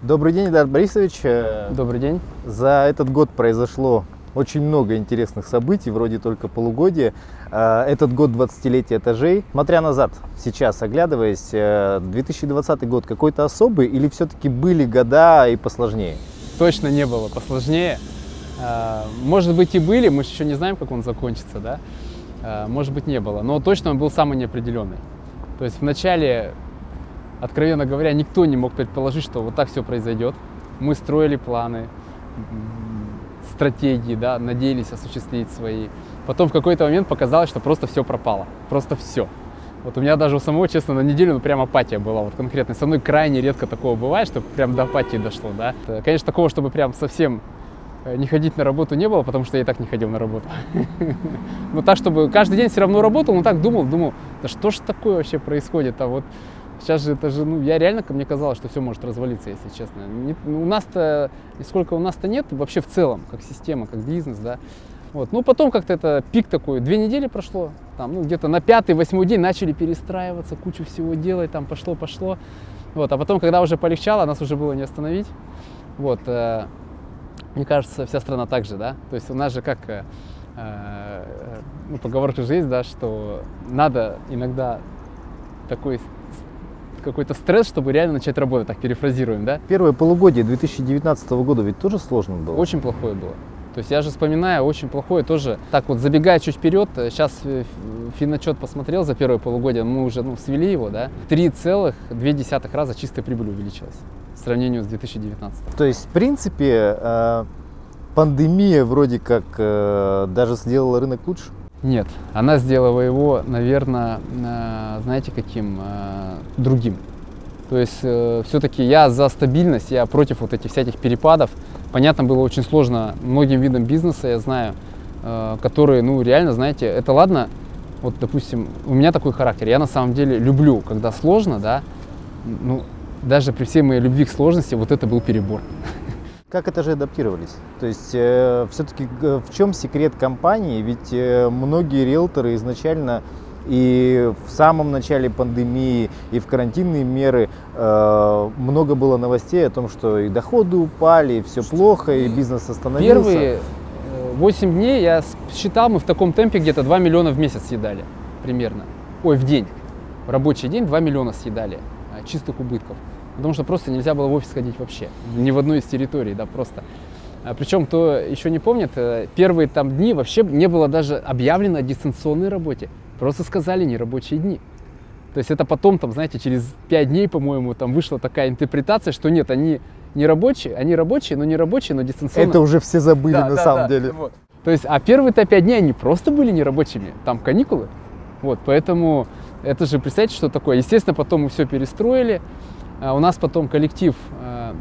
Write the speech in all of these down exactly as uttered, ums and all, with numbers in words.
Добрый день, Эдар Борисович. Добрый день. За этот год произошло очень много интересных событий, вроде только полугодия. Этот год двадцатилетия этажей. Смотря назад, сейчас оглядываясь, две тысячи двадцатый год какой-то особый или все-таки были года и посложнее? Точно не было посложнее. Может быть и были, мы еще не знаем, как он закончится, да? Может быть не было, но точно он был самый неопределенный. То есть в начале, откровенно говоря, никто не мог предположить, что вот так все произойдет. Мы строили планы, стратегии, да, надеялись осуществить свои. Потом в какой-то момент показалось, что просто все пропало, просто все. Вот у меня даже у самого, честно, на неделю, ну, прям апатия была, вот конкретно. Со мной крайне редко такого бывает, что прям до апатии дошло, да. Конечно, такого, чтобы прям совсем не ходить на работу не было, потому что я и так не ходил на работу. Но так, чтобы каждый день все равно работал, но так думал, думал, да что ж такое вообще происходит, а вот сейчас же это же, ну, я реально, мне казалось, что все может развалиться, если честно. Не, у нас-то, и сколько у нас-то нет, вообще в целом, как система, как бизнес, да. Вот. Ну, потом как-то это пик такой, две недели прошло, там, ну, где-то на пятый, восьмой день начали перестраиваться, кучу всего делать, там, пошло-пошло. Вот. А потом, когда уже полегчало, нас уже было не остановить. Вот. Э, мне кажется, вся страна так же, да. То есть у нас же как, э, э, ну, поговорка же есть, да, что надо иногда такой какой-то стресс, чтобы реально начать работать, так перефразируем, да? Первое полугодие две тысячи девятнадцатого года ведь тоже сложно было? Очень плохое было. То есть я же вспоминаю, очень плохое тоже. Так вот, забегая чуть вперед, сейчас финотчет посмотрел за первое полугодие, мы уже, ну, свели его, да? три целых две десятых раза чистая прибыль увеличилась в сравнении с две тысячи девятнадцатым. То есть, в принципе, э, пандемия вроде как э, даже сделала рынок лучше? Нет, она сделала его, наверное, знаете, каким? Другим. То есть все-таки я за стабильность, я против вот этих всяких перепадов. Понятно, было очень сложно многим видам бизнеса, я знаю, которые, ну, реально, знаете, это ладно, вот, допустим, у меня такой характер, я на самом деле люблю, когда сложно, да, ну, даже при всей моей любви к сложности, вот это был перебор. Как этажи адаптировались? То есть э, все-таки в чем секрет компании? Ведь э, многие риэлторы изначально и в самом начале пандемии, и в карантинные меры э, много было новостей о том, что и доходы упали, и все плохо, и бизнес остановился. Первые восемь дней я считал, мы в таком темпе где-то два миллиона в месяц съедали примерно. Ой, в день. В рабочий день два миллиона съедали чистых убытков. Потому что просто нельзя было в офис ходить вообще, ни в одной из территорий, да, просто. А причем, кто еще не помнит, первые там дни вообще не было даже объявлено о дистанционной работе. Просто сказали нерабочие дни. То есть это потом, там, знаете, через пять дней, по-моему, там вышла такая интерпретация, что нет, они не рабочие, они рабочие, но не рабочие, но дистанционно. Это уже все забыли, да, на да, самом да, деле. Вот. То есть, а первые-то пять дней они просто были нерабочими, там каникулы. Вот, поэтому это же, представьте, что такое. Естественно, потом мы все перестроили. У нас потом коллектив э,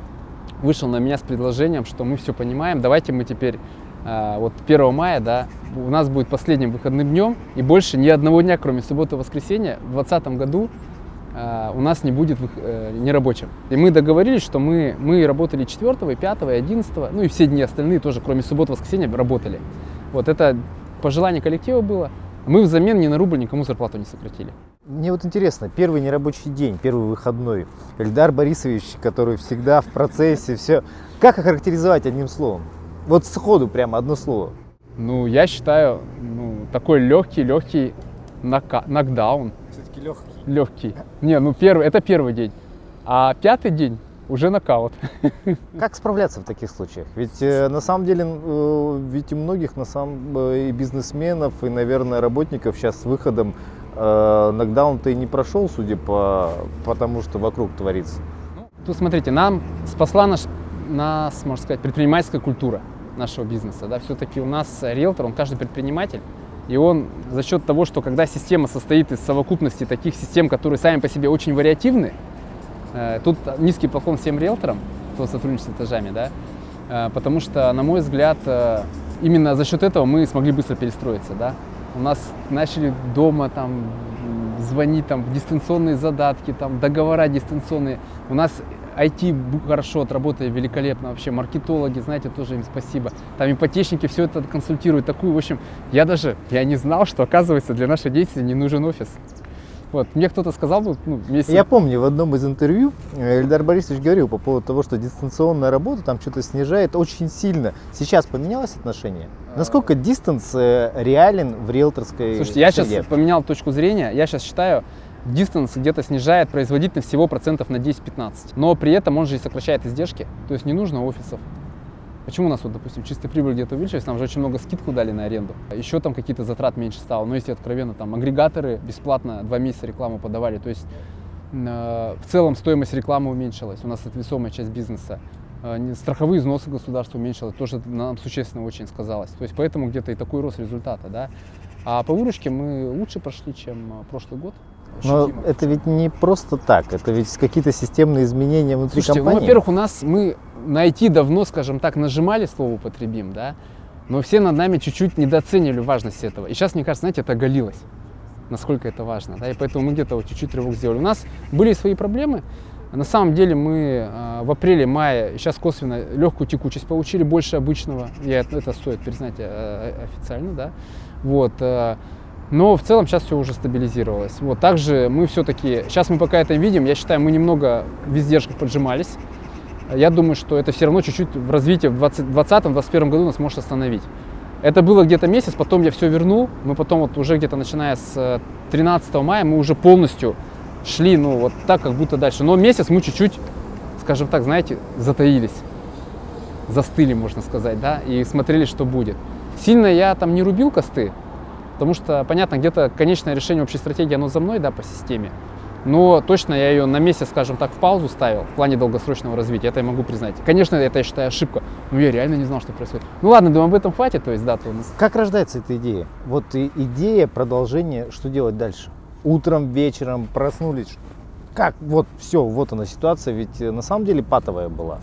вышел на меня с предложением, что мы все понимаем, давайте мы теперь, э, вот первого мая, да, у нас будет последним выходным днем, и больше ни одного дня, кроме субботы и воскресенья, в двадцатом году э, у нас не будет э, нерабочим. И мы договорились, что мы, мы работали четвёртого, и пятого, и одиннадцатого, ну и все дни остальные тоже, кроме субботы и воскресенья, работали. Вот это пожелание коллектива было. Мы взамен ни на рубль никому зарплату не сократили. Мне вот интересно, первый нерабочий день, первый выходной, Эльдар Борисович, который всегда в процессе, все, как охарактеризовать одним словом? Вот сходу прямо одно слово. Ну, я считаю, ну, такой легкий, легкий нока- нокдаун. Все-таки легкий. Легкий. Не, ну первый, это первый день, а пятый день уже нокаут. Как справляться в таких случаях? Ведь э, на самом деле, э, ведь у многих на самом э, и бизнесменов, и, наверное, работников сейчас с выходом э, нокдаун-то и не прошел, судя по, по тому, что вокруг творится. Тут смотрите, нам спасла наш, нас, можно сказать, предпринимательская культура нашего бизнеса. Да? Все-таки у нас риэлтор, он каждый предприниматель, и он за счет того, что когда система состоит из совокупности таких систем, которые сами по себе очень вариативны, тут низкий поклон всем риэлторам, кто сотрудничает с этажами, да, потому что, на мой взгляд, именно за счет этого мы смогли быстро перестроиться, да. У нас начали дома там звонить там в дистанционные задатки, там договора дистанционные. У нас ай ти хорошо отработали, великолепно вообще, маркетологи, знаете, тоже им спасибо. Там ипотечники все это консультируют, такую, в общем, я даже, я не знал, что, оказывается, для нашей деятельности не нужен офис. Вот, мне кто-то сказал бы, ну, месяц... Я помню, в одном из интервью Эльдар Борисович говорил по поводу того, что дистанционная работа там что-то снижает очень сильно. Сейчас поменялось отношение? Насколько дистанс реален в риэлторской Слушайте, я среде? сейчас поменял точку зрения, я сейчас считаю, дистанс где-то снижает производительность всего процентов на десять-пятнадцать. Но при этом он же и сокращает издержки, то есть не нужно офисов. Почему у нас, вот, допустим, чистая прибыль где-то увеличилась, нам же очень много скидку дали на аренду. Еще там какие-то затрат меньше стало. Но если откровенно, там агрегаторы бесплатно два месяца рекламу подавали. То есть э, в целом стоимость рекламы уменьшилась. У нас это весомая часть бизнеса. Э, страховые взносы государства уменьшилось. Тоже нам существенно очень сказалось. То есть поэтому где-то и такой рост результата. Да? А по выручке мы лучше прошли, чем прошлый год. Но это ведь не просто так, это ведь какие-то системные изменения внутри Слушайте, компании. Ну, во-первых, у нас мы на ай ти давно, скажем так, нажимали слово «употребим», да, но все над нами чуть-чуть недооценили важность этого. И сейчас, мне кажется, знаете, это оголилось, насколько это важно, да, и поэтому мы где-то вот чуть-чуть рывок сделали. У нас были свои проблемы. На самом деле мы э, в апреле-мае сейчас косвенно легкую текучесть получили, больше обычного. Я, это стоит признать э, официально, да. Вот. Э, Но в целом сейчас все уже стабилизировалось. Вот. Также мы все-таки, сейчас мы пока это видим, я считаю, мы немного в издержках поджимались. Я думаю, что это все равно чуть-чуть в развитии в двадцатом-двадцать первом году нас может остановить. Это было где-то месяц, потом я все вернул. Мы потом вот уже где-то начиная с тринадцатого мая мы уже полностью шли, ну вот так, как будто дальше. Но месяц мы чуть-чуть, скажем так, знаете, затаились, застыли, можно сказать, да, и смотрели, что будет. Сильно я там не рубил косты. Потому что, понятно, где-то конечное решение общей стратегии, оно за мной, да, по системе. Но точно я ее на месяц, скажем так, в паузу ставил в плане долгосрочного развития. Это я могу признать. Конечно, это, я считаю, ошибка. Но я реально не знал, что происходит. Ну ладно, думаю, об этом хватит. То есть, да, то у нас... Как рождается эта идея? Вот и идея продолжения, что делать дальше? Утром, вечером проснулись. Как? Вот все, вот она ситуация. Ведь на самом деле патовая была.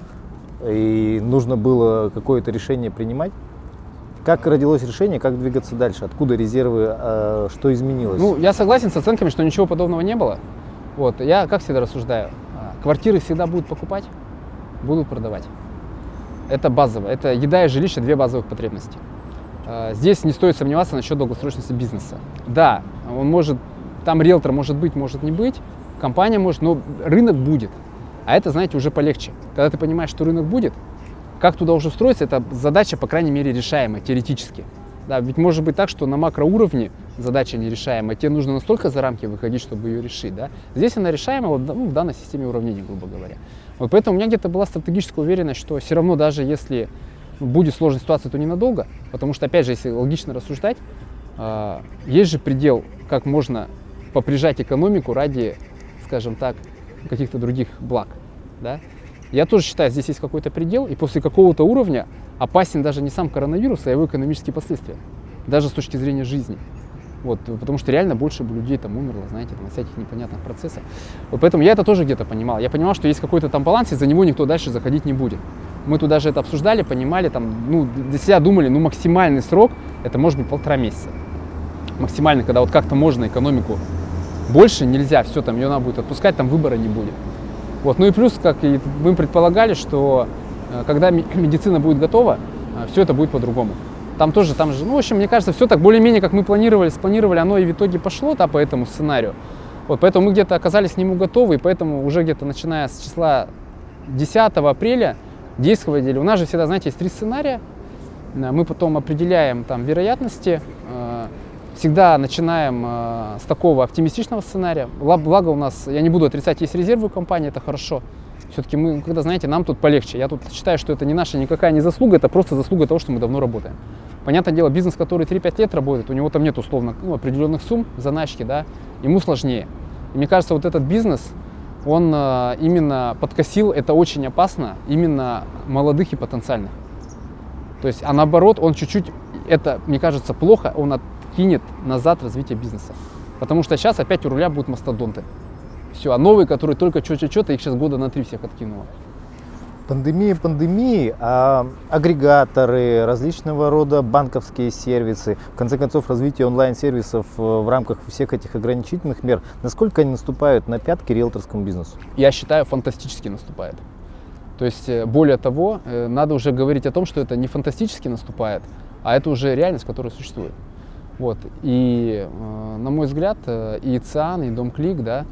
И нужно было какое-то решение принимать. Как родилось решение, как двигаться дальше? Откуда резервы, э, что изменилось? Ну, я согласен с оценками, что ничего подобного не было. Вот, я как всегда рассуждаю, квартиры всегда будут покупать, будут продавать. Это базово, это еда и жилище, две базовых потребности. Здесь не стоит сомневаться насчет долгосрочности бизнеса. Да, он может, там риэлтор может быть, может не быть, компания может, но рынок будет. А это, знаете, уже полегче. Когда ты понимаешь, что рынок будет, как туда уже встроиться, это задача, по крайней мере, решаемая теоретически. Да, ведь может быть так, что на макроуровне задача нерешаемая, тебе нужно настолько за рамки выходить, чтобы ее решить. Да? Здесь она решаема вот, ну, в данной системе уравнений, грубо говоря. Вот поэтому у меня где-то была стратегическая уверенность, что все равно даже если будет сложная ситуация, то ненадолго, потому что, опять же, если логично рассуждать, э, есть же предел, как можно поприжать экономику ради, скажем так, каких-то других благ. Да? Я тоже считаю, здесь есть какой-то предел, и после какого-то уровня опасен даже не сам коронавирус, а его экономические последствия, даже с точки зрения жизни. Вот, потому что реально больше бы людей там умерло, знаете, там, от всяких непонятных процессов. Вот поэтому я это тоже где-то понимал. Я понимал, что есть какой-то там баланс, и за него никто дальше заходить не будет. Мы тут даже это обсуждали, понимали, там, ну, для себя думали, ну, максимальный срок, это может быть полтора месяца. Максимально, когда вот как-то можно экономику, больше нельзя, все, там, ее надо будет отпускать, там выбора не будет. Вот. Ну и плюс, как и мы предполагали, что когда медицина будет готова, все это будет по-другому. Там тоже, там же, ну, в общем, мне кажется, все так более-менее, как мы планировали, спланировали, оно и в итоге пошло, да, по этому сценарию. Вот, поэтому мы где-то оказались к нему готовы, и поэтому уже где-то начиная с числа десятого апреля действовали. У нас же всегда, знаете, есть три сценария. Мы потом определяем там вероятности, всегда начинаем с такого оптимистичного сценария. Благо у нас, я не буду отрицать, есть резервы у компании, это хорошо. Все-таки мы, когда, знаете, нам тут полегче. Я тут считаю, что это не наша никакая не заслуга, это просто заслуга того, что мы давно работаем. Понятное дело, бизнес, который три-пять лет работает, у него там нет условно, ну, определенных сумм, заначки, да, ему сложнее. И мне кажется, вот этот бизнес, он э, именно подкосил, это очень опасно, именно молодых и потенциальных. То есть, а наоборот, он чуть-чуть, это, мне кажется, плохо, он откинет назад развитие бизнеса. Потому что сейчас опять у руля будут мастодонты. Все, а новые, которые только что-что-что-то, их сейчас года на три всех откинуло. Пандемия пандемии, а агрегаторы, различного рода банковские сервисы, в конце концов развитие онлайн-сервисов в рамках всех этих ограничительных мер, насколько они наступают на пятки риэлторскому бизнесу? Я считаю, фантастически наступает. То есть, более того, надо уже говорить о том, что это не фантастически наступает, а это уже реальность, которая существует. Вот. И, на мой взгляд, и ЦИАН, и Домклик, да,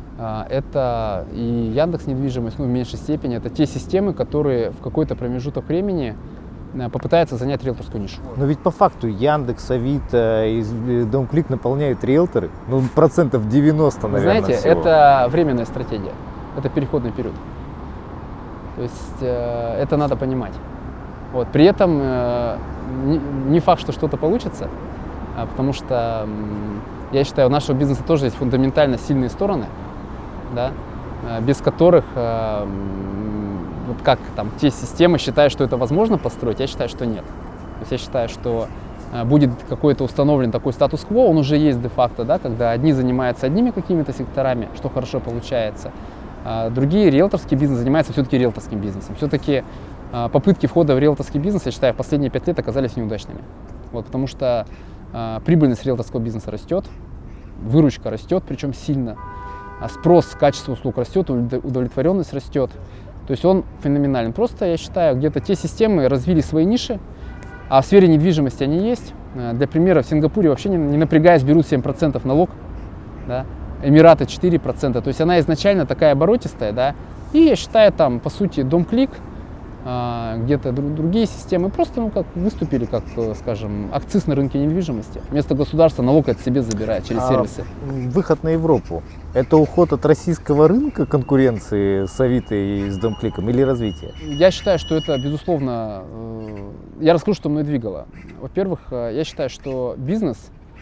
это и Яндекс недвижимость, ну, в меньшей степени, это те системы, которые в какой-то промежуток времени попытаются занять риэлторскую нишу. Но ведь по факту Яндекс, Авито и Домклик наполняют риэлторы, ну, процентов девяносто, наверное, знаете, всего. Это временная стратегия, это переходный период. То есть э, это надо понимать. Вот. При этом э, не, не факт, что что-то получится, а потому что э, я считаю, у нашего бизнеса тоже есть фундаментально сильные стороны, да, э, без которых, э, вот как там те системы считают, что это возможно построить, я считаю, что нет. То есть я считаю, что э, будет какой-то установлен такой статус-кво, он уже есть де-факто, да, когда одни занимаются одними какими-то секторами, что хорошо получается, а другие риэлторский бизнес занимаются все-таки риэлторским бизнесом. Все-таки э, попытки входа в риэлторский бизнес, я считаю, в последние пять лет оказались неудачными. Вот, потому что э, прибыльность риэлторского бизнеса растет, выручка растет, причем сильно, а спрос, качество услуг растет, удовлетворенность растет. То есть он феноменален. Просто, я считаю, где-то те системы развили свои ниши, а в сфере недвижимости они есть. Для примера, в Сингапуре вообще не, не напрягаясь берут семь процентов налог, да? Эмираты четыре процента. То есть она изначально такая оборотистая, да? И я считаю, там, по сути, Домклик, где-то другие системы просто, ну, как выступили, как, скажем, акциз на рынке недвижимости. Вместо государства налог от себе забирает через сервисы. А выход на Европу – это уход от российского рынка конкуренции с Авито и с Домкликом или развитие? Я считаю, что это, безусловно, я расскажу, что мной двигало. Во-первых, я считаю, что бизнес,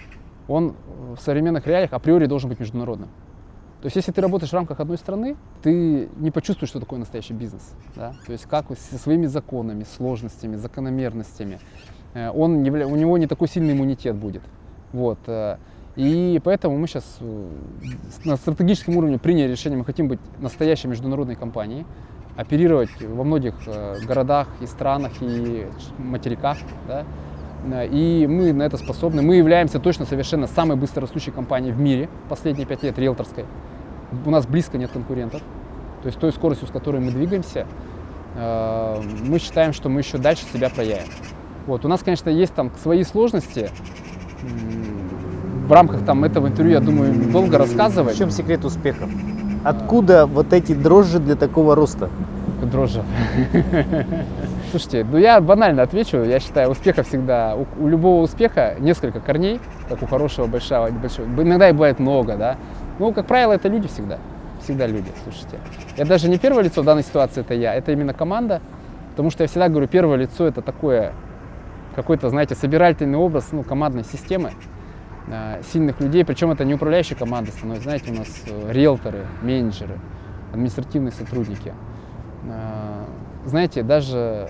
он в современных реалиях априори должен быть международным. То есть, если ты работаешь в рамках одной страны, ты не почувствуешь, что такое настоящий бизнес. Да? То есть, как со своими законами, сложностями, закономерностями, он, у него не такой сильный иммунитет будет. Вот. И поэтому мы сейчас на стратегическом уровне приняли решение, мы хотим быть настоящей международной компанией, оперировать во многих городах и странах, и материках. Да? И мы на это способны. Мы являемся точно совершенно самой быстрорастущей компанией в мире последние пять лет риэлторской. У нас близко нет конкурентов. То есть той скоростью, с которой мы двигаемся, мы считаем, что мы еще дальше себя проявим. Вот. У нас, конечно, есть там свои сложности. В рамках там, этого интервью, я думаю, долго рассказывать. В чем секрет успеха? Откуда вот эти дрожжи для такого роста? Дрожжи. Слушайте, ну я банально отвечу, я считаю, успеха всегда, у, у любого успеха несколько корней, как у хорошего, большого, большого, иногда и бывает много, да, но, как правило, это люди всегда, всегда люди, слушайте. Я даже не первое лицо в данной ситуации, это я, это именно команда, потому что я всегда говорю, первое лицо это такое, какой-то, знаете, собирательный образ, ну, командной системы, э, сильных людей, причем это не управляющие команды становятся, знаете, у нас э, риэлторы, менеджеры, административные сотрудники. Знаете, даже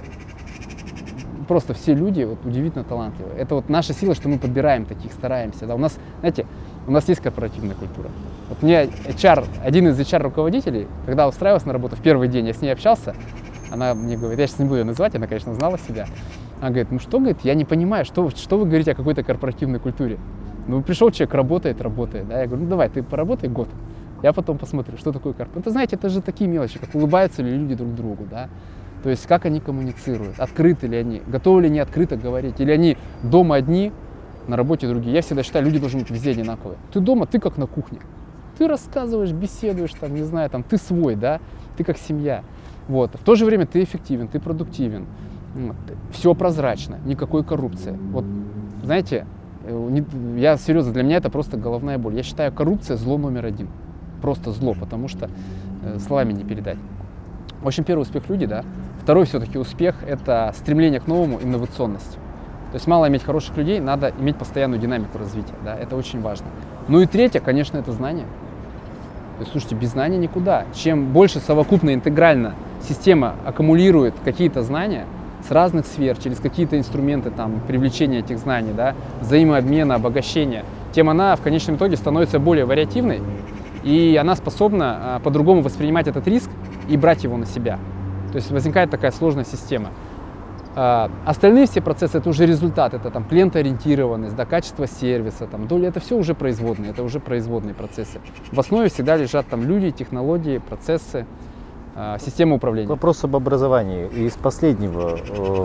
просто все люди вот, удивительно талантливые. Это вот наша сила, что мы подбираем таких, стараемся. Да? У нас, знаете, у нас есть корпоративная культура. Вот мне эйч ар, один из эйч ар-руководителей, когда устраивался на работу в первый день, я с ней общался, она мне говорит, я сейчас не буду ее называть, она, конечно, знала себя. Она говорит, ну что, говорит, я не понимаю, что, что вы говорите о какой-то корпоративной культуре. Ну, пришел человек, работает, работает. Да? Я говорю, ну давай, ты поработай год. Я потом посмотрю, что такое корпорация. Это, знаете, это же такие мелочи, как улыбаются ли люди друг другу, да? То есть как они коммуницируют, открыты ли они, готовы ли они открыто говорить, или они дома одни, на работе другие. Я всегда считаю, люди должны быть везде одинаковые. Ты дома, ты как на кухне. Ты рассказываешь, беседуешь, там, не знаю, там, ты свой, да, ты как семья. Вот. В то же время ты эффективен, ты продуктивен, вот. Все прозрачно, никакой коррупции. Вот, знаете, я серьезно, для меня это просто головная боль. Я считаю, коррупция зло номер один. Просто зло, потому что э, словами не передать. В общем, первый успех люди, да. Второй все-таки успех – это стремление к новому, инновационность. То есть мало иметь хороших людей, надо иметь постоянную динамику развития, да, это очень важно. Ну и третье, конечно, это знание. То есть, слушайте, без знания никуда. Чем больше совокупно, интегрально система аккумулирует какие-то знания с разных сфер, через какие-то инструменты там, привлечения этих знаний, да, взаимообмена, обогащения, тем она в конечном итоге становится более вариативной, и она способна а, по-другому воспринимать этот риск и брать его на себя. То есть возникает такая сложная система. А, остальные все процессы – это уже результат, это там клиентоориентированность, да, качество сервиса, там, доля, это все уже производные, это уже производные процессы. В основе всегда лежат там люди, технологии, процессы, а, система управления. Вопрос об образовании. Из последнего,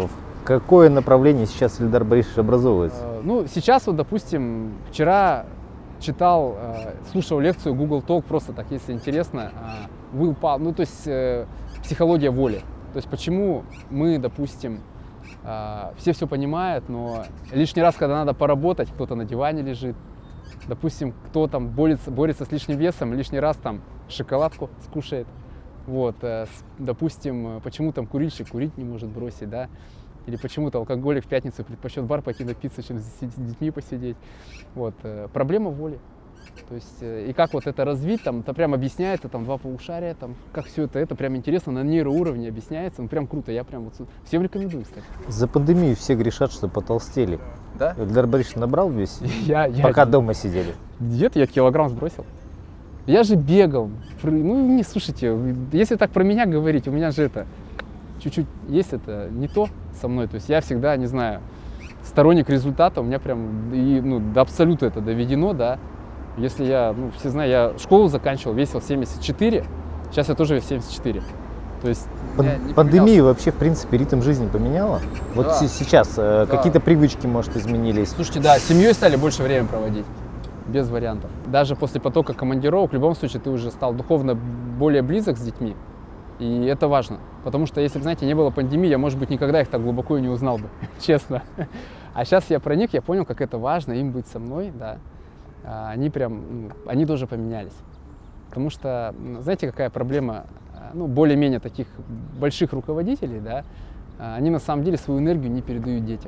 Какое направление сейчас Ильдар Борисович образовывается? Ну, сейчас вот, допустим, вчера читал, слушал лекцию Google Talk, просто так, если интересно, will power, ну, то есть психология воли. То есть почему мы, допустим, все все понимают, но лишний раз, когда надо поработать, кто-то на диване лежит, допустим, кто там борется, борется с лишним весом, лишний раз там шоколадку скушает. Вот, допустим, почему там курильщик курить не может бросить, да, или почему-то алкоголик в пятницу предпочет в бар пойти напиться, чем с детьми посидеть. Вот, проблема воли. То есть, и как вот это развить, там, это прям объясняется, там, два полушария, там, как все это, это прям интересно, на нейроуровне объясняется, ну, прям круто, я прям вот всем рекомендую, кстати. За пандемию все грешат, что потолстели. Да? Ильдар Борисович набрал вес, я, я, пока дома сидели? Нет, я килограмм сбросил. Я же бегал, ну, не, слушайте, если так про меня говорить, у меня же это, чуть-чуть есть это не то со мной, то есть я всегда, не знаю, сторонник результата, у меня прям, и, ну, до абсолюта это доведено, да. Если я, ну, все знают, я школу заканчивал, весил семьдесят четыре, сейчас я тоже весил семьдесят четыре. То есть Пан- пандемия вообще, в принципе, ритм жизни поменяла? Вот да. сейчас да. какие-то привычки, может, изменились? Слушайте, да, с семьей стали больше время проводить, без вариантов. Даже после потока командировок, в любом случае, ты уже стал духовно более близок с детьми. И это важно, потому что, если бы, знаете, не было пандемии, я, может быть, никогда их так глубоко и не узнал бы, честно. А сейчас я проник, я понял, как это важно, им быть со мной, да. Они прям, они тоже поменялись. Потому что, знаете, какая проблема, ну, более-менее таких больших руководителей, да, они на самом деле свою энергию не передают детям.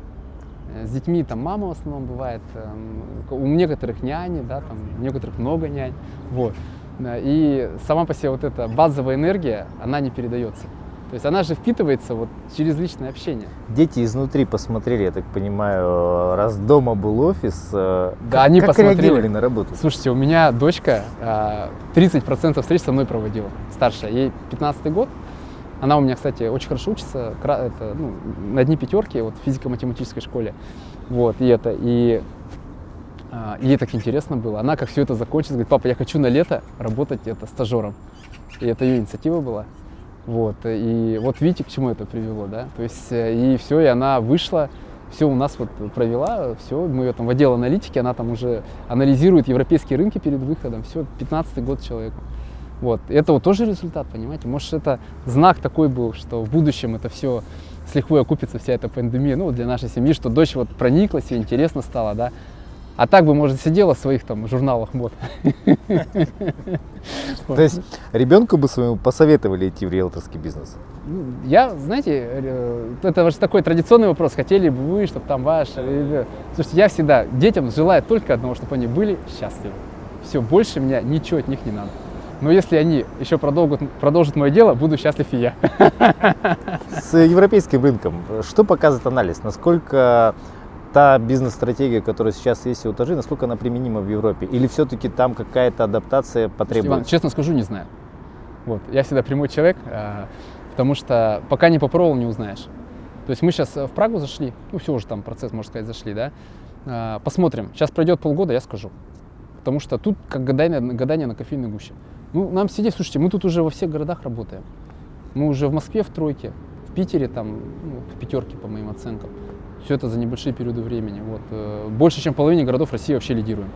С детьми там мама в основном бывает, у некоторых няни, да, там, у некоторых много нянь, вот. И сама по себе вот эта базовая энергия, она не передается. То есть она же впитывается вот через личное общение. Дети изнутри посмотрели, я так понимаю, раз дома был офис, да, как, они как посмотрели. реагировали на работу? Слушайте, у меня дочка тридцать процентов встреч со мной проводила, старшая, ей пятнадцатый год. Она у меня, кстати, очень хорошо учится, это, ну, на дни пятерки, вот в физико-математической школе. Вот, и это, и ей так интересно было. Она, как все это закончится, говорит: папа, я хочу на лето работать это стажером. И это ее инициатива была. Вот, и вот видите, к чему это привело, да, то есть, и все, и она вышла, все у нас вот провела, все, мы ее там в отдел аналитики, она там уже анализирует европейские рынки перед выходом, все, пятнадцатый год человеку. Вот, это вот тоже результат, понимаете, может, это знак такой был, что в будущем это все с лихвой окупится, вся эта пандемия, ну, вот для нашей семьи, что дочь вот прониклась, ей интересно стало, да. А так бы, может, сидела в своих там журналах мод. То есть ребенку бы своему посоветовали идти в риэлторский бизнес? Я, знаете, это же такой традиционный вопрос. Хотели бы вы, чтобы там ваш... Слушайте, я всегда детям желаю только одного, чтобы они были счастливы. Все, больше мне ничего от них не надо. Но если они еще продолжат, продолжат мое дело, буду счастлив и я. С европейским рынком что показывает анализ? Насколько та бизнес-стратегия, которая сейчас есть у Тажи, насколько она применима в Европе? Или все-таки там какая-то адаптация потребуется? Иван, честно скажу, не знаю. Вот. Я всегда прямой человек, потому что пока не попробовал, не узнаешь. То есть мы сейчас в Прагу зашли, ну все уже там процесс, можно сказать, зашли, да. Посмотрим. Сейчас пройдет полгода, я скажу. Потому что тут как гадание, гадание на кофейной гуще. Ну, нам сидеть, слушайте, мы тут уже во всех городах работаем. Мы уже в Москве в тройке, в Питере там, ну, в пятерке, по моим оценкам. Все это за небольшие периоды времени. Вот. Больше, чем в половине городов России вообще лидируем.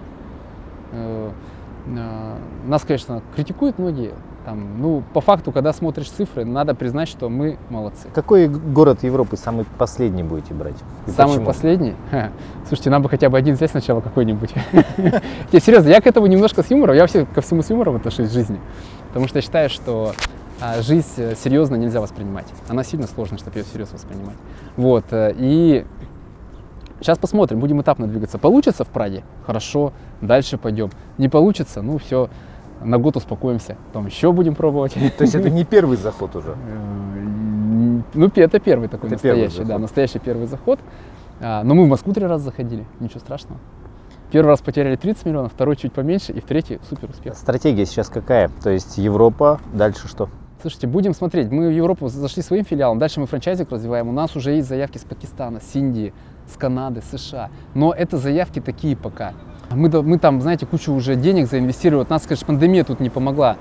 Нас, конечно, критикуют многие. Там, ну, по факту, когда смотришь цифры, надо признать, что мы молодцы. Какой город Европы самый последний будете брать? И самый почему? Последний? Ха. Слушайте, нам бы хотя бы один взять сначала какой-нибудь. Я серьезно, я к этому немножко с юмором, я вообще ко всему с юмором отношусь в жизни. Потому что я считаю, что жизнь серьезно нельзя воспринимать. Она сильно сложная, чтобы ее всерьез воспринимать. Вот, и сейчас посмотрим, будем этапно двигаться. Получится в Праге? Хорошо, дальше пойдем. Не получится? Ну все, на год успокоимся, потом еще будем пробовать. То есть это не первый заход уже? Ну, это первый такой это настоящий, первый да, настоящий первый заход. Но мы в Москву три раза заходили, ничего страшного. Первый раз потеряли тридцать миллионов, второй чуть поменьше, и в третий супер успех. Стратегия сейчас какая? То есть Европа, дальше что? Слушайте, будем смотреть. Мы в Европу зашли своим филиалом, дальше мы франчайзинг развиваем. У нас уже есть заявки с Пакистана, с Индии, с Канады, США. Но это заявки такие пока. Мы, мы там, знаете, кучу уже денег заинвестировали. Вот нас, конечно, пандемия тут не помогла.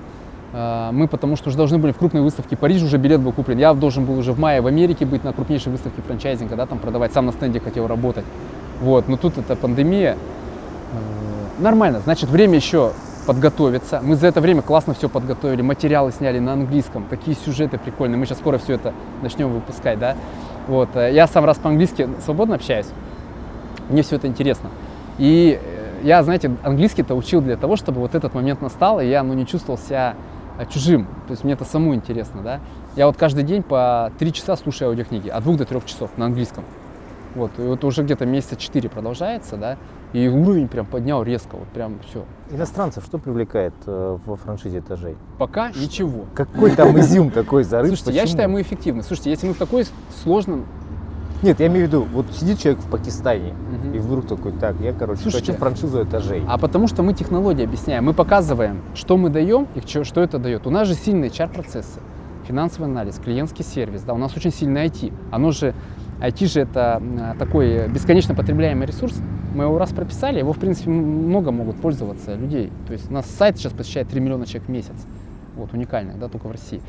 Мы потому что уже должны были в крупной выставке Париж, уже билет был куплен. Я должен был уже в мае в Америке быть на крупнейшей выставке франчайзинга, да, там продавать, сам на стенде хотел работать. Вот, но тут это пандемия. Нормально, значит, время еще подготовиться. Мы за это время классно все подготовили, материалы сняли на английском, такие сюжеты прикольные. Мы сейчас скоро все это начнем выпускать, да. Вот, я сам раз по-английски свободно общаюсь, мне все это интересно. И я, знаете, английский-то учил для того, чтобы вот этот момент настал, и я, ну, не чувствовал себя чужим. То есть мне это самому интересно, да. Я вот каждый день по три часа слушаю аудиокниги, от двух до трех часов на английском. Вот, и вот уже где-то месяца четыре продолжается, да, и уровень прям поднял резко, вот прям все. Иностранцев что привлекает э, во франшизе этажей? Пока ничего. Какой там изюм такой зарыт? Слушайте, почему? Я считаю, мы эффективны. Слушайте, если мы в такой сложном... Нет, я имею в виду, вот сидит человек в Пакистане, Угу. и вдруг такой, так, я, короче, Слушайте, хочу франшизу этажей. А потому что мы технологии объясняем, мы показываем, что мы даем и что, что это дает. У нас же сильные эйч ар-процессы, финансовый анализ, клиентский сервис, да, у нас очень сильный ай ти. Оно же, ай ти же это такой бесконечно потребляемый ресурс. Мы его раз прописали, его, в принципе, много могут пользоваться людей. То есть у нас сайт сейчас посещает три миллиона человек в месяц. Вот, уникальных, да, только в России.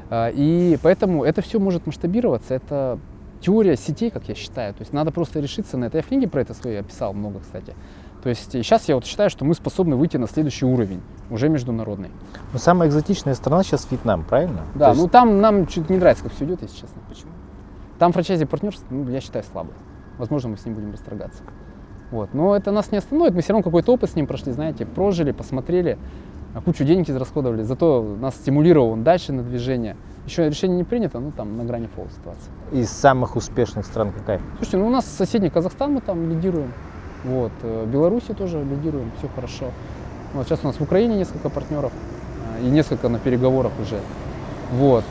И поэтому это все может масштабироваться. Это теория сетей, как я считаю. То есть надо просто решиться на это. Я в книге про это свои описал много, кстати. То есть сейчас я вот считаю, что мы способны выйти на следующий уровень, уже международный. Но самая экзотичная страна сейчас Вьетнам, правильно? Да, То есть... ну там нам чуть не нравится, как все идет, если честно. Почему? Там франчайзи партнерство, ну, я считаю, слабый. Возможно, мы с ним будем расторгаться. Вот. Но это нас не остановит, мы все равно какой-то опыт с ним прошли, знаете, прожили, посмотрели, кучу денег израсходовали, зато нас стимулировал он дальше на движение. Еще решение не принято, ну там на грани фола ситуация. Из самых успешных стран какая? Слушайте, ну у нас соседний Казахстан, мы там лидируем, вот, Беларуси тоже лидируем, все хорошо. Вот сейчас у нас в Украине несколько партнеров и несколько на переговорах уже. Вот.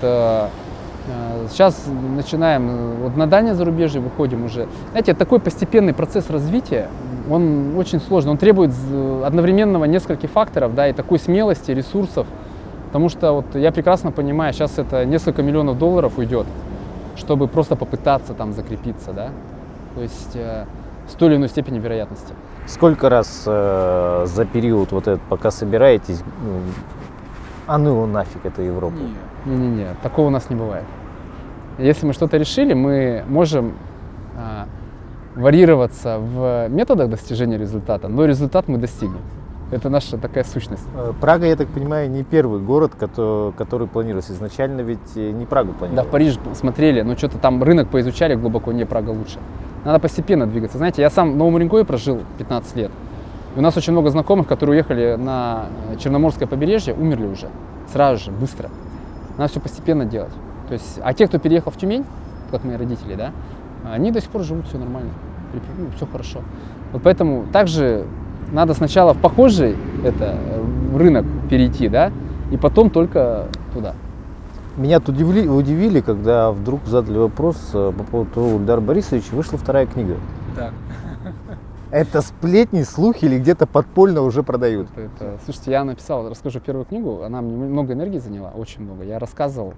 Сейчас начинаем, вот на дальнее зарубежье выходим уже. Знаете, такой постепенный процесс развития, он очень сложный, он требует одновременного нескольких факторов, да, и такой смелости, ресурсов, потому что вот я прекрасно понимаю, сейчас это несколько миллионов долларов уйдет, чтобы просто попытаться там закрепиться, да, то есть э, с той или иной степени вероятности. Сколько раз э, за период вот этот, пока собираетесь, ну, а ну его нафиг, это Европа? Не-не-не, такого у нас не бывает. Если мы что-то решили, мы можем а, варьироваться в методах достижения результата, но результат мы достигнем. Это наша такая сущность. Прага, я так понимаю, не первый город, который, который планировался. Изначально ведь не Прагу планировали. Да, в Париж смотрели, но что-то там рынок поизучали глубоко, не, Прага лучше. Надо постепенно двигаться. Знаете, я сам в Новом Уренгое прожил пятнадцать лет. И у нас очень много знакомых, которые уехали на Черноморское побережье, умерли уже. Сразу же, быстро. Надо все постепенно делать. То есть, а те, кто переехал в Тюмень, как мои родители, да, они до сих пор живут, все нормально, ну, все хорошо. Вот поэтому также надо сначала в похожий это, в рынок перейти, да, и потом только туда. Меня тут удивили, удивили, когда вдруг задали вопрос по поводу того, у Ильдара Борисовича вышла вторая книга. Так. Это сплетни, слухи или где-то подпольно уже продают? Это, это, слушайте, я написал, расскажу первую книгу, она мне много энергии заняла, очень много. Я рассказывал.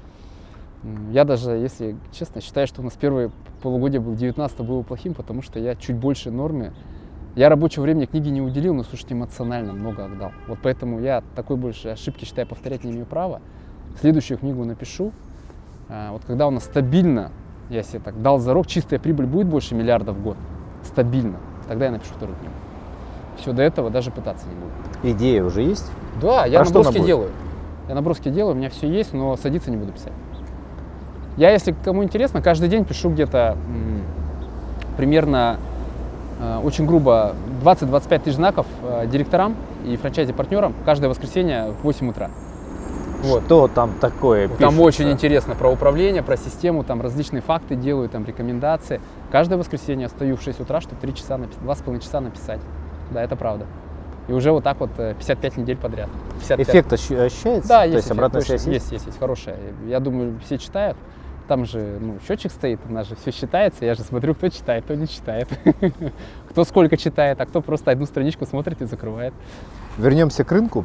Я даже, если честно, считаю, что у нас первое полугодие был девятнадцатый было плохим, потому что я чуть больше нормы. Я рабочего времени книги не уделил, но, слушайте, эмоционально много отдал. Вот поэтому я такой больше ошибки, считаю, повторять не имею права. Следующую книгу напишу. Вот когда у нас стабильно, я себе так дал зарок, чистая прибыль будет больше миллиарда в год, стабильно, тогда я напишу вторую книгу. Все, до этого даже пытаться не буду. Идея уже есть? Да, я а наброски делаю. Я наброски делаю, у меня все есть, но садиться не буду писать. Я, если кому интересно, каждый день пишу где-то м, примерно, э, очень грубо, двадцать-двадцать пять тысяч знаков э, директорам и франчайзи-партнерам каждое воскресенье в восемь утра. Вот. Что там такое пишется? Там очень интересно про управление, про систему, там различные факты делаю, там рекомендации. Каждое воскресенье встаю в шесть утра, чтобы три часа, два с половиной часа написать. Да, это правда. И уже вот так вот пятьдесят пять недель подряд. пятьдесят пять. Эффект ощущается? Да, То есть, есть обратная точно, связь есть? Есть, есть, есть, хорошая. Я думаю, все читают. Там же ну, счетчик стоит, у нас же все считается. Я же смотрю, кто читает, кто не читает. Кто сколько читает, а кто просто одну страничку смотрит и закрывает. Вернемся к рынку.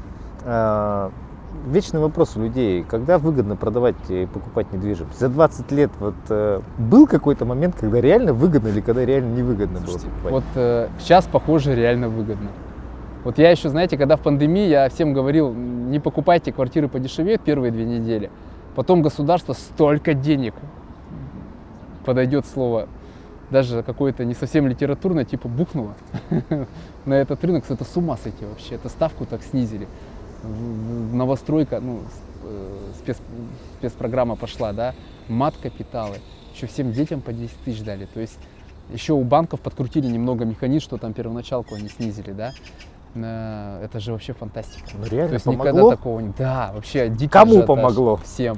Вечный вопрос у людей, когда выгодно продавать и покупать недвижимость? За двадцать лет вот э, был какой-то момент, когда реально выгодно или когда реально невыгодно было покупать? Вот э, сейчас, похоже, реально выгодно. Вот я еще, знаете, когда в пандемии, я всем говорил, не покупайте квартиры подешевее первые две недели. Потом государство столько денег, подойдет слово, даже какое-то не совсем литературное, типа бухнуло на этот рынок. Это с ума сойти вообще. Это ставку так снизили. Новостройка, ну, спец, спецпрограмма пошла, да, мат-капиталы. Еще всем детям по десять тысяч дали. То есть еще у банков подкрутили немного механизм, что там первоначалку они снизили, да. Это же вообще фантастика. Ну, реально То есть помогло? никогда такого не... Да, вообще дикий Кому ажиотаж. помогло? Всем.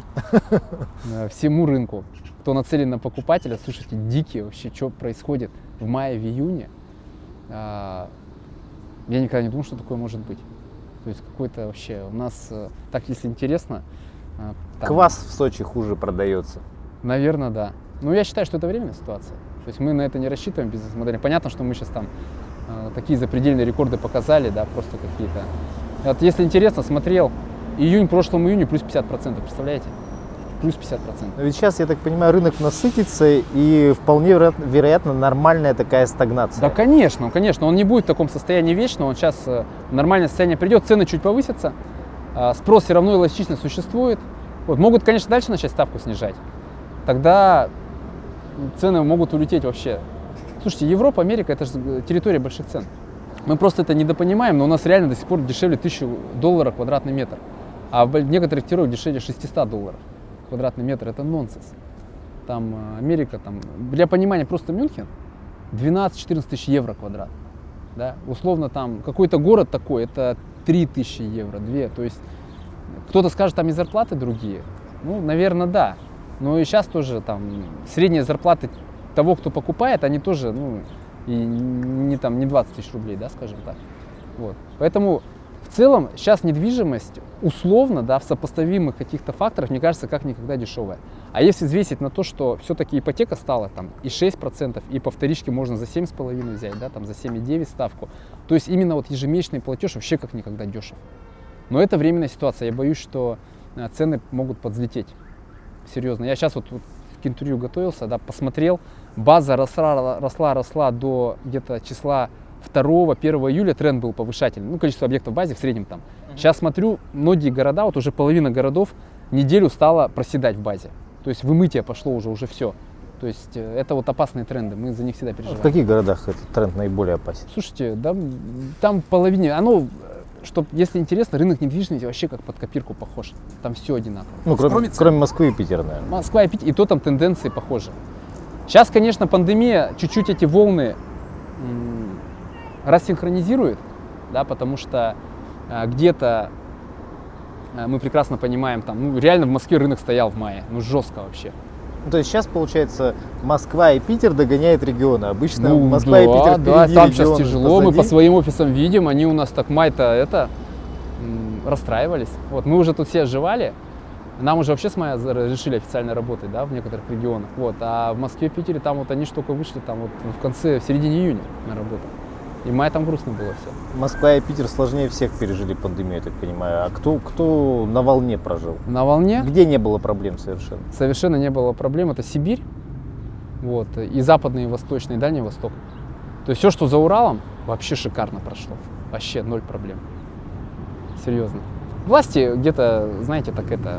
Всему рынку. Кто нацелен на покупателя, слушайте, дикий вообще, что происходит в мае, в июне. Я никогда не думал, что такое может быть. То есть какой-то вообще у нас, так если интересно... Там, квас в Сочи хуже продается. Наверное, да. Но я считаю, что это временная ситуация. То есть мы на это не рассчитываем, бизнес-модель. Понятно, что мы сейчас там э, такие запредельные рекорды показали, да, просто какие-то. Вот если интересно, смотрел, июнь, прошлому июню плюс пятьдесят процентов, представляете? Плюс пятьдесят процентов. Но ведь сейчас, я так понимаю, рынок насытится и вполне вероятно, вероятно нормальная такая стагнация. Да, конечно, конечно. Он не будет в таком состоянии вечно, он сейчас э, в нормальное состояние придет, цены чуть повысятся, э, спрос все равно эластично существует. Вот, могут, конечно, дальше начать ставку снижать. Тогда цены могут улететь вообще. Слушайте, Европа, Америка – это же территория больших цен. Мы просто это недопонимаем, но у нас реально до сих пор дешевле тысячи долларов квадратный метр. А в некоторых территориях дешевле шестьсот долларов квадратный метр. Это нонсенс. Там Америка, там, для понимания, просто Мюнхен двенадцать-четырнадцать тысяч евро квадрат. Да? Условно там какой-то город такой, это три тысячи евро, две. То есть кто-то скажет, там и зарплаты другие. Ну, наверное, да. Но и сейчас тоже там средние зарплаты того, кто покупает, они тоже, ну, и не, там, не двадцать тысяч рублей, да, скажем так. Вот. Поэтому в целом сейчас недвижимость условно, да, в сопоставимых каких-то факторах, мне кажется, как никогда дешевая. А если взвесить на то, что все-таки ипотека стала там и шесть процентов, и по вторичке можно за семь с половиной взять, да, там за семь и девять ставку, то есть именно вот ежемесячный платеж вообще как никогда дешев. Но это временная ситуация. Я боюсь, что цены могут подзлететь. Серьезно. Я сейчас вот, вот к интервью готовился, да, посмотрел, база росла, росла, росла до где-то числа второго-первого июля, тренд был повышательный, ну, количество объектов в базе в среднем там. Uh-huh. Сейчас смотрю, многие города, вот уже половина городов неделю стала проседать в базе. То есть вымытие пошло уже, уже все. То есть это вот опасные тренды, мы за них всегда переживаем. В каких городах этот тренд наиболее опасен? Слушайте, да, там в половине, оно... Что, если интересно, рынок недвижимости вообще как под копирку похож. Там все одинаково. Ну, кроме, кроме, кроме Москвы и Питера, наверное. Москва и Питер, и то там тенденции похожи. Сейчас, конечно, пандемия чуть-чуть эти волны м- рассинхронизирует, да, потому что а, где-то а, мы прекрасно понимаем, там, ну, реально в Москве рынок стоял в мае, ну, жестко вообще. То есть сейчас, получается, Москва и Питер догоняют регионы. Обычно ну, Москва да, и Питер да, впереди, там сейчас тяжело, позади. Мы по своим офисам видим, они у нас так май-то это, м, расстраивались. Вот, мы уже тут все оживали, нам уже вообще с мая решили официально работать, да, в некоторых регионах. Вот, а в Москве, Питере, там вот они ж только вышли, там вот в конце, в середине июня на работу. И май там грустно было все. Москва и Питер сложнее всех пережили пандемию, я так понимаю. А кто, кто на волне прожил? На волне? Где не было проблем совершенно? Совершенно не было проблем. Это Сибирь, вот, и западный, и восточный, и Дальний Восток. То есть все, что за Уралом, вообще шикарно прошло. Вообще ноль проблем. Серьезно. Власти где-то, знаете, так это...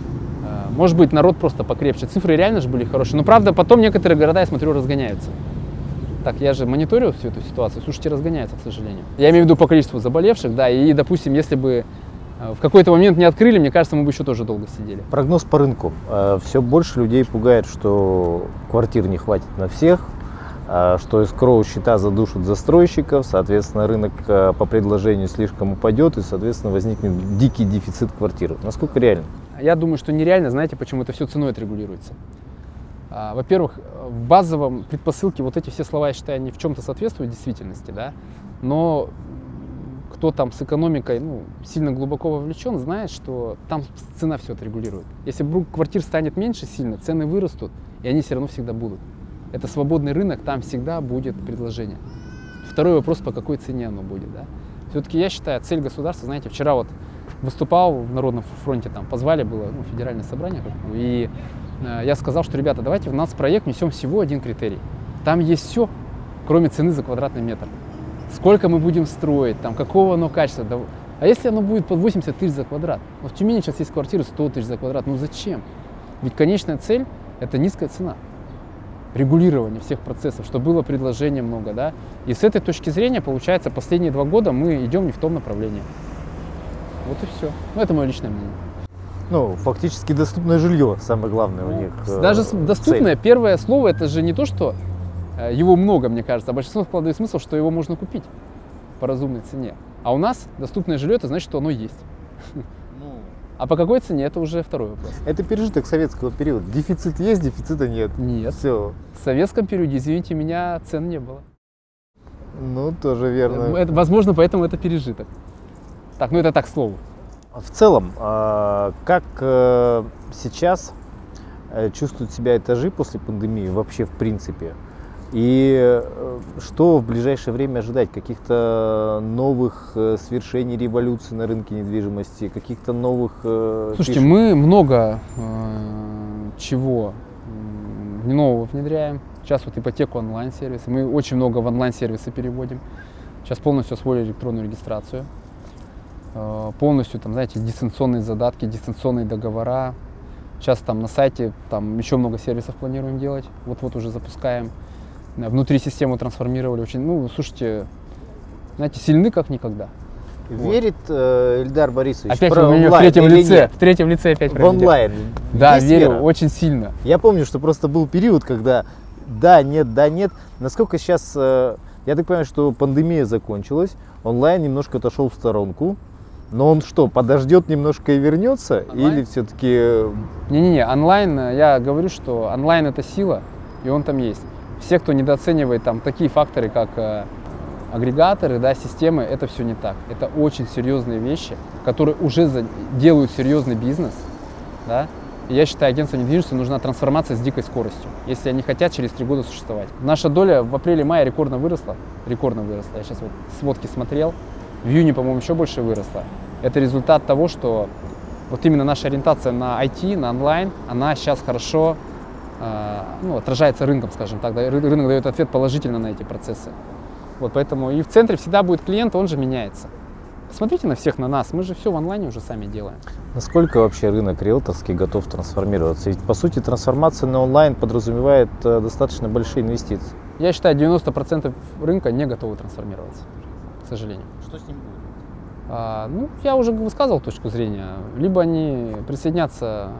Э, может быть, народ просто покрепче. Цифры реально же были хорошие. Но правда, потом некоторые города, я смотрю, разгоняются. Так, я же мониторю всю эту ситуацию, слушайте, разгоняется, к сожалению. Я имею в виду по количеству заболевших, да, и, допустим, если бы в какой-то момент не открыли, мне кажется, мы бы еще тоже долго сидели. Прогноз по рынку. Все больше людей пугает, что квартир не хватит на всех, что эскроу счета задушат застройщиков, соответственно, рынок по предложению слишком упадет, и, соответственно, возникнет дикий дефицит квартир. Насколько реально? Я думаю, что нереально, знаете, почему это все ценой отрегулируется. Во-первых, в базовом предпосылке вот эти все слова, я считаю, они в чем-то соответствуют действительности, да, но кто там с экономикой, ну, сильно глубоко вовлечен, знает, что там цена все отрегулирует. Если вдруг квартир станет меньше сильно, цены вырастут, и они все равно всегда будут. Это свободный рынок, там всегда будет предложение. Второй вопрос, по какой цене оно будет, да. Все-таки я считаю, цель государства, знаете, вчера вот выступал в Народном фронте, там позвали, было, ну, федеральное собрание, и я сказал, что, ребята, давайте в нацпроект внесем всего один критерий. Там есть все, кроме цены за квадратный метр. сколько мы будем строить, там, какого оно качества. Да, а если оно будет под восемьдесят тысяч за квадрат? Ну, в Тюмени сейчас есть квартиры сто тысяч за квадрат. Ну зачем? Ведь конечная цель – это низкая цена. Регулирование всех процессов, чтобы было предложения много, да. И с этой точки зрения, получается, последние два года мы идем не в том направлении. Вот и все. Ну, это мое личное мнение. Ну, фактически доступное жилье, самое главное у них. Даже э, доступное, цель. первое слово, это же не то, что э, его много, мне кажется, а большинство вкладывает смысл, что его можно купить по разумной цене. А у нас доступное жилье, это значит, что оно есть. А по какой цене, это уже второй вопрос. Это пережиток советского периода. Дефицит есть, дефицита нет. Нет. Все. В советском периоде, извините меня, цен не было. Ну, тоже верно. Это, возможно, поэтому это пережиток. Так, ну это так, к слову. В целом, э, как э, сейчас э, чувствуют себя этажи после пандемии вообще в принципе? И э, что в ближайшее время ожидать? Каких-то новых э, свершений, революций на рынке недвижимости, каких-то новых... Э, Слушайте, фишек? мы много э, чего э, нового внедряем. Сейчас вот ипотеку онлайн-сервисы. Мы очень много в онлайн-сервисы переводим. Сейчас полностью освоили электронную регистрацию. Э, полностью, там, знаете, дистанционные задатки, дистанционные договора. Сейчас там на сайте там еще много сервисов планируем делать. Вот-вот уже запускаем. Внутри систему трансформировали очень. Ну, слушайте, знаете, сильны как никогда. Верит э, Ильдар Борисович опять про вы меня в онлайн третьем или лице. нет? В третьем лице опять В онлайн. Да, Есть верю, вера? очень сильно. Я помню, что просто был период, когда да, нет, да, нет. Насколько сейчас, э, я так понимаю, что пандемия закончилась, онлайн немножко отошел в сторонку. Но он что, подождет немножко и вернется? Онлайн? Или все-таки... Не-не-не, онлайн, я говорю, что онлайн это сила, и он там есть. Все, кто недооценивает там такие факторы, как э, агрегаторы, да, системы, это все не так. Это очень серьезные вещи, которые уже за, делают серьезный бизнес. Да? И я считаю, агентству недвижимости нужна трансформация с дикой скоростью, если они хотят через три года существовать. Наша доля в апреле-мае рекордно выросла. Рекордно выросла. Я сейчас вот сводки смотрел. В июне, по-моему, еще больше выросла. Это результат того, что вот именно наша ориентация на ай ти, на онлайн, она сейчас хорошо э, ну, отражается рынком, скажем так. Да, рынок дает ответ положительно на эти процессы. Вот поэтому и в центре всегда будет клиент, он же меняется. Посмотрите на всех, на нас, мы же все в онлайне уже сами делаем. Насколько вообще рынок риэлторский готов трансформироваться? Ведь, по сути, трансформация на онлайн подразумевает э, достаточно большие инвестиции. Я считаю, девяносто процентов рынка не готовы трансформироваться, к сожалению. Что с ним будет? А, ну, я уже высказывал точку зрения. Либо они присоединятся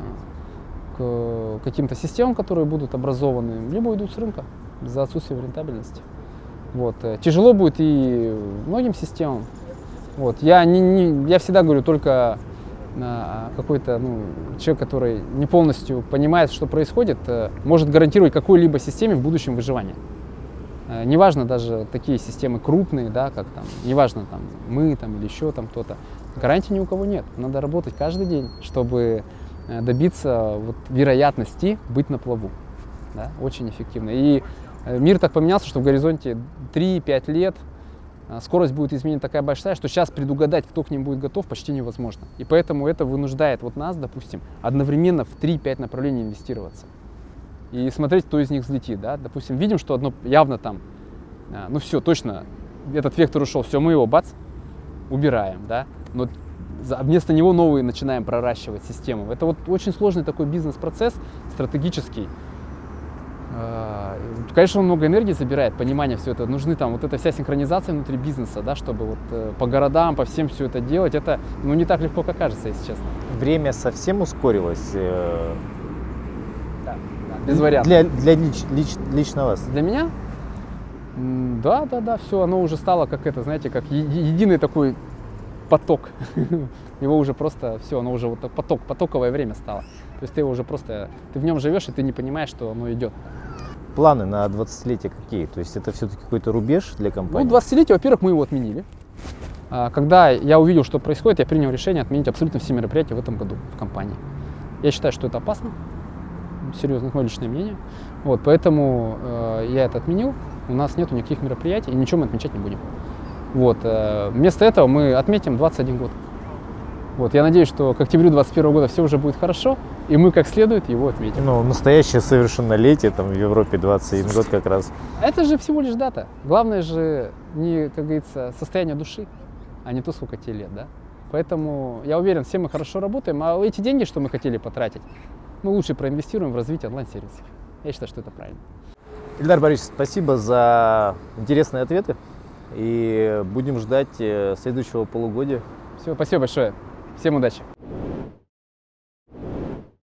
к каким-то системам, которые будут образованы, либо уйдут с рынка за отсутствием рентабельности. Вот. Тяжело будет и многим системам. Вот. Я, не, не, я всегда говорю, только а, какой-то ну, человек, который не полностью понимает, что происходит, может гарантировать какой-либо системе в будущем выживание. Неважно даже такие системы крупные, да, как там, неважно там мы там или еще там кто-то, гарантий ни у кого нет. Надо работать каждый день, чтобы добиться вот, вероятности быть на плаву. Да, очень эффективно. И мир так поменялся, что в горизонте три-пять лет скорость будет изменена такая большая, что сейчас предугадать, кто к ним будет готов, почти невозможно. И поэтому это вынуждает вот нас, допустим, одновременно в три-пять направлений инвестироваться. И смотреть, кто из них взлетит, да, допустим, видим, что одно явно там, ну все, точно, этот вектор ушел, все, мы его, бац, убираем, да, но вместо него новые начинаем проращивать систему. Это вот очень сложный такой бизнес-процесс, стратегический. Конечно, он много энергии забирает, понимание все это, нужны там вот эта вся синхронизация внутри бизнеса, да, чтобы вот по городам, по всем все это делать, это, ну, не так легко, как кажется, если честно. Время совсем ускорилось? Без вариантов. Для, для лич, лич, лично вас? Для меня? Да, да, да, все, оно уже стало как это, знаете, как единый такой поток. Его уже просто, все, оно уже вот поток, потоковое время стало. То есть ты его уже просто, ты в нем живешь, и ты не понимаешь, что оно идет. Планы на двадцатилетие какие? То есть это все-таки какой-то рубеж для компании? Ну, двадцатилетие, во-первых, мы его отменили. Когда я увидел, что происходит, я принял решение отменить абсолютно все мероприятия в этом году в компании. Я считаю, что это опасно. Серьезно, мое личное мнение. Вот, поэтому э, я это отменил. У нас нету никаких мероприятий, и ничего мы отмечать не будем. Вот, э, вместо этого мы отметим двадцать один год. Вот, я надеюсь, что к октябрю двадцать первого года все уже будет хорошо, и мы как следует его отметим. Ну, настоящее совершеннолетие там в Европе двадцать один год как раз. Это же всего лишь дата. Главное же не, как говорится, состояние души, а не то, сколько тебе лет, да? Поэтому я уверен, все мы хорошо работаем, а эти деньги, что мы хотели потратить, мы лучше проинвестируем в развитие онлайн-сервисов. Я считаю, что это правильно. Ильдар Борисович, спасибо за интересные ответы. И будем ждать следующего полугодия. Все, спасибо большое. Всем удачи.